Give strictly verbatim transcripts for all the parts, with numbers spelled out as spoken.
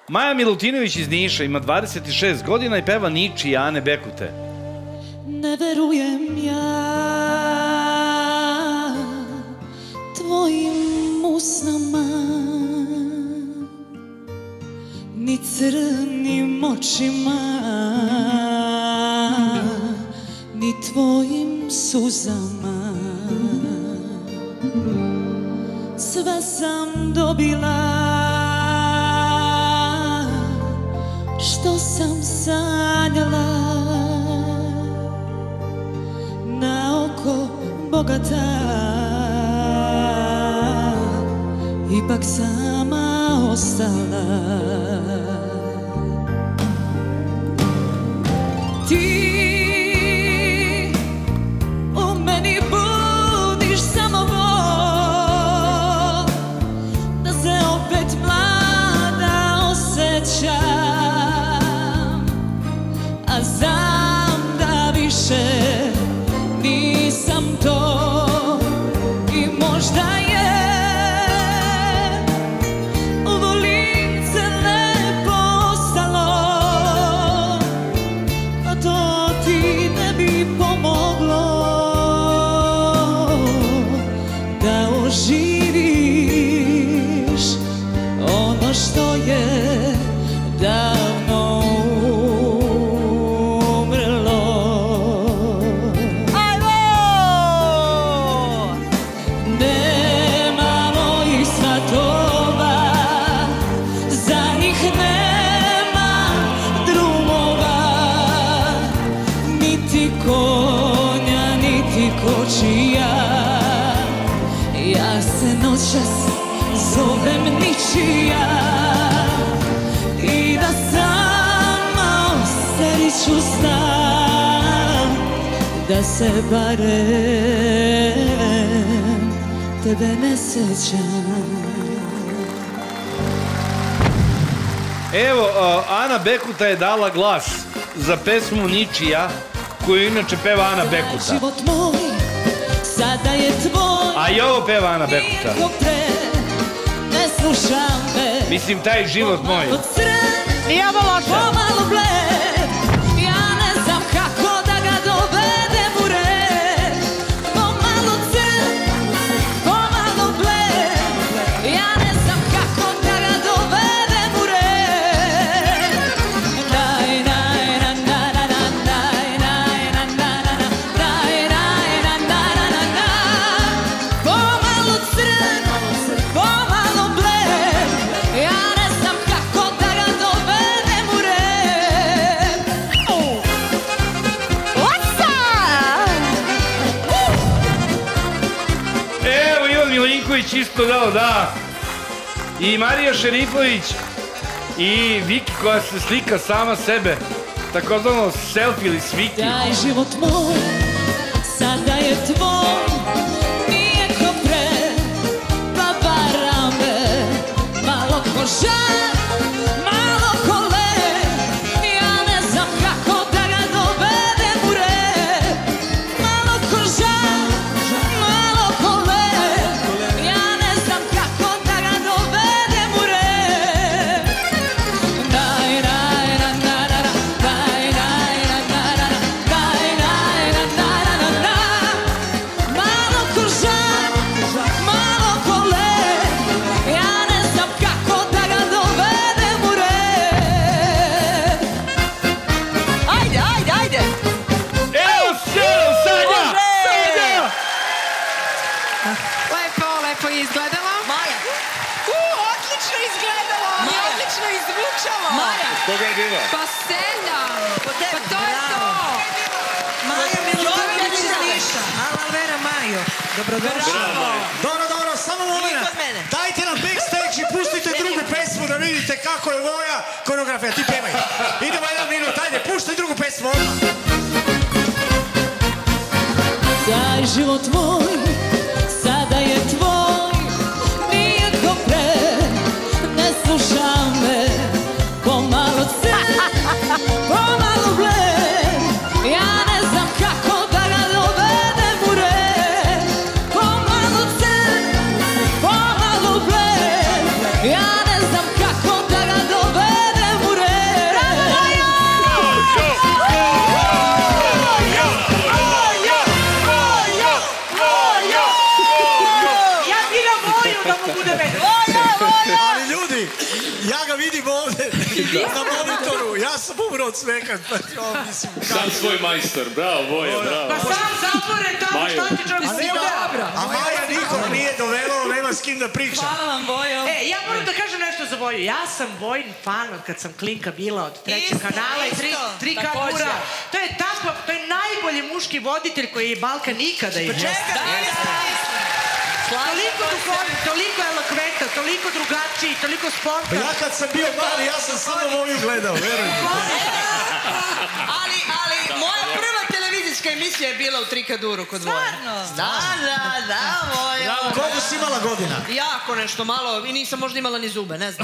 Maja Milutinović iz Niša ima dvadeset šest godina i peva Ničija Ane Bekute. Ne verujem ja tvojim usnama, ni crnim očima, ni tvojim suzama. Sve sam dobila što sam sanjala, na oko bogata, ipak sama ostala. Ti u meni budiš samo bol, da se opet mlada osjećam, a znam da više nisam to. I možda je ovo lice lepo ostalo, a to ti ne bi pomoglo da oživiš ono što je davno umrlo. Nema mojih svatova, za njih nema drumova, niti konja, niti kočija. Ja se noćas zovem ničija i da sama osteriću znam, da se barem tebe ne sećam. Evo, Ana Bekuta je dala glas za pesmu Ničija, koju inače peva Ana Bekuta. Život moj sada je tvoj, a i ovo peva Ana Bekuta. niko pre ne slušam me. Mislim, taj život moj. Pomalo crn, Nije ovo loše. pomalo bled, ja ne znam kako da ga dovedem u red. Pomalo crn, pomalo bled, ja ne znam kako da ga dovedem u red. Daj, daj, na, na, na, na, daj, daj, na, na, na, na, daj, daj, na, na, na, na, na. Pomalo crn, pomalo bled, ja ne znam kako da ga dovedem u red. Oca! Evo, Ivan Milinković isto dao da. I Marija Šerifović i Viki koja se slika sama sebe, takozvano selfie ili sviki. Taj život moj sada je tvoj, nije ko pre, pa vara me. Malo ko žar, malo ko led, ja ne znam kako da ga dovedem u red. Malo ko žar, malo ko led, ja ne znam kako da ga dovedem u red. Daj, daj, na, na, na, na, daj, daj, na, na, na, na, daj, daj, na, na, na, na, na. Malo ko žar, malo ko led, ja ne znam kako da ga dovedem u red. Ajde, ajde, ajde! Evo se, Sanja! Sanja! Lepo, lepo je izgledalo. Maja! U, odlično izgledalo. I Maja. odlično izvučalo. Maja! Koga je bila? Pa Selja. Po tebi, Pa to je to. Maja Milutinović iz Niša. Alvera Majo. Dobrodošla. Dobro, dobro, samo moment. kod mene. Dajte nam backstage i pustite drugu pesmu da vidite kako je moja koreografija. Ti pevaj. Idemo jedan minut, ajde, puštaj drugu pesmu odmah. Taj život moj sada je tvoj, nije ko pre, ne slušam me. Pomalo crn, pomalo bled, ja ne znam kako da ga dovedem u red. Pomalo crn, pomalo bled, ja ne znam kako da ga dovedem bude meni. Ali ljudi, ja ga vidim ovde na monitoru. Ja sam umro od smeka. Sam svoj majstor, bravo, Voja, bravo. Pa sam zatvoren tamo, šta ti čovjek si dobro. A Maja nikog nije dovela, nema s kim da priča. Hvala vam, Vojo. E, ja moram da kažem nešto za Voju. Ja sam Vojin fan od kad sam klinka bila od trećeg kanala i tri, tri kanura. To je tako, to je najbolji muški voditelj koji je Balkan ikada imao. Toliko duhovit, toliko elokventan, toliko drugačiji, toliko spontan. Ja kad sam bio mali, ja sam samo Voju gledao, verujem. Ali, ali, moja prva televizijska emisija je bila u Trikaduru kod Voja. Stvarno? Da, da, da, Voja. Koliko si imala godina? Jako nešto malo i nisam možda imala ni zube, ne znam.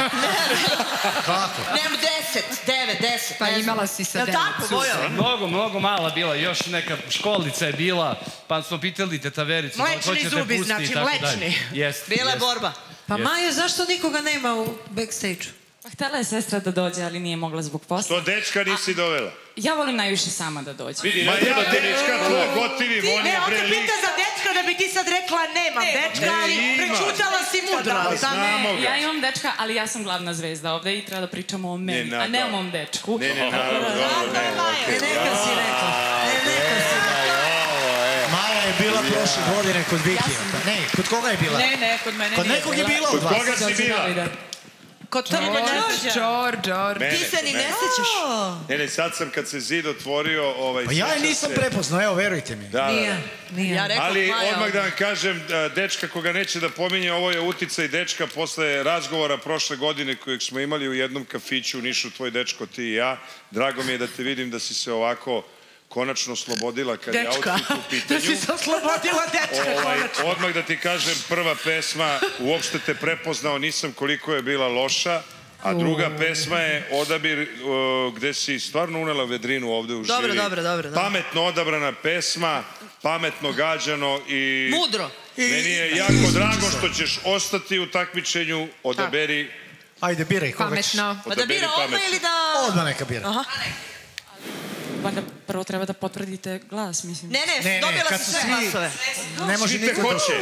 Kako? Nemam deset, devet, deset. Pa imala si sa devet. Je li tako, Voja? Mnogo, mnogo mala bila, još neka školica je bila, pa smo pitali tetavericu. Mlečni zubi, znači mlečni. Bila je borba. Pa Maja, zašto nikoga nema u backstage-u? Pa htjela je sestra da dođe, ali nije mogla zbog posla. Što dečka nisi dovela? Ja volim najviše sama da dođe. Vidi, ne treba dečka, tvoj gotivim, on je Ne, on te pre lik. pita za dečka da bi ti sad rekla nemam dečka, ali prečutala si mudro. Znamo ga. Ja imam dečka, ali ja sam glavna zvezda ovde i treba da pričamo o meni, Ne, a ne o da. mom dečku. Ne, ne, naravno, dobro, ne, okej. Neka si rekla. Neka si Maja je bila prošle godine kod Vikija. Ne, kod koga je bila? Ne, ne, kod mene Kod nekog je bila od Kod vas. koga si bila? Kod Trgo Đorđa. Čor, Čor. Mene, Ti se ni ne mene. sećaš. Ne, ne, sad sam kad se zid otvorio, ovaj... Pa ja je sjećam nisam se- prepoznao, evo, verujte mi. Da, da, da. Nije, nije. Ja rekao Ali Maja. odmah da vam kažem, da, dečka koga neće da pominje, ovo je uticaj dečka posle razgovora prošle godine kojeg smo imali u jednom kafiću u Nišu, tvoj dečko, ti i ja. Drago mi je da te vidim da si se ovako konačno oslobodila kad je Dečka, outfit u da pitanju. si se oslobodila dečka Ovaj, konačno. odmah da ti kažem, prva pesma, uopšte te prepoznao nisam koliko je bila loša, a druga pesma je Odabir, uh, gde si stvarno unela vedrinu ovde u Dobro, žiri. dobro, dobro, dobro. Pametno odabrana pesma, pametno gađano i... Mudro. Meni je jako drago što ćeš ostati u takmičenju, odaberi... Ajde, biraj koga ćeš. Pametno. Pa da bira odmah ili da... Odmah neka bira. Aha. Valjda prvo treba da potvrdite glas, mislim. Ne, ne, Ne, ne, dobila kad si su sve svi- glasove. Ne može Svi te niko da... hoće.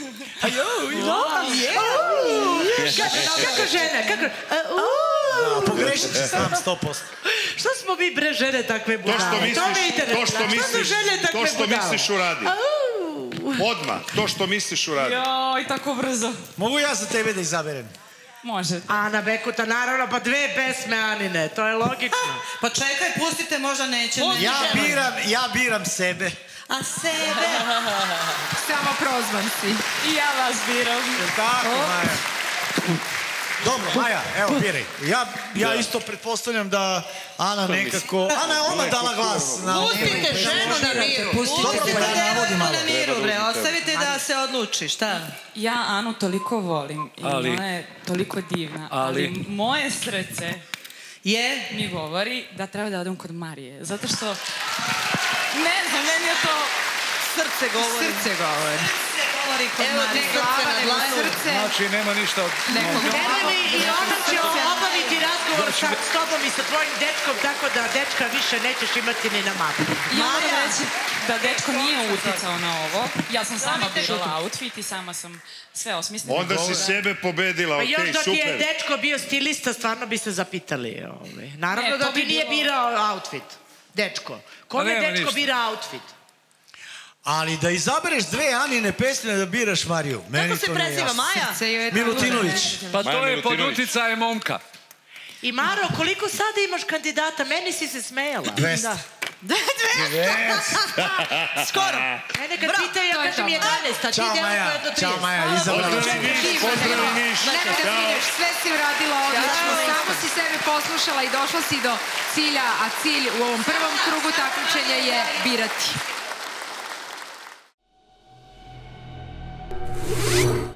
Kako žene, kako... A, pogrešit će sam sto posto. Što smo mi bre žene takve To budale? što me misliš, interesuje. to što Što misliš, su žene takve to što budale? misliš uradi. Odmah, to što misliš uradi. Joj, tako brzo. Mogu ja za tebe da izaberem? Može. Ana Bekuta, naravno, pa dve pesme Anine, to je logično. Pa čekaj, pustite, možda neće. Pusti Ja ženu. biram, ja biram sebe. A sebe? Samo prozvan si. I ja vas biram. Tako, Maja. Dobro, Maja, evo, biraj. Ja, ja isto pretpostavljam da Ana nekako... Ana je odmah dala glas. Na Pustite ženu na miru. Pustite Dobro, pa ja navodim devojku malo. na miru, bre. Ostavite da se odluči, šta? Ja Anu toliko volim i Ali- ona je toliko divna, Ali- ali moje srce Je? mi govori da treba da odem kod Marije. Zato što, ne znam, meni je to... Srce govori. Srce govori. Govori kod Evo ti Marije. srce na dlanu. Srce Znači, nema ništa od... nekog Mene i ona će obaviti razgovor sa s tobom i sa tvojim dečkom, tako da dečka više nećeš imati ni na mapu. Ja moram reći da dečko nije uticao na ovo. Ja sam sama birala outfit i sama sam sve osmislila. Onda si sebe pobedila, Pa okej, još dok je super. dečko bio stilista, stvarno bi se zapitali. Ovaj. Naravno Ne, da to ti bi nije bilo- birao outfit. Dečko. Kome nema dečko ništa. bira outfit? Ali da izabereš dve Anine pesme da biraš Mariju. Meni Kako se to nije preziva, jasno. Maja? Srce joj je Milutinović. Pa Maja to je pod Milutinović. uticajem momka. I Maro, koliko sada imaš kandidata? Meni si se smejala. dvesta. Skoro. Mene kad Bravo, pitaju, ja to je kažem to. jedanaest, a ti Ćao, delo Maja. jedno trideset. Ćao, Maja, izabrala. Pozdravi Niš, pozdravi Niš. Nemoj da brineš, sve si uradila odlično, samo si sebe poslušala i došla si do cilja, a cilj u ovom prvom krugu takmičenja je birati.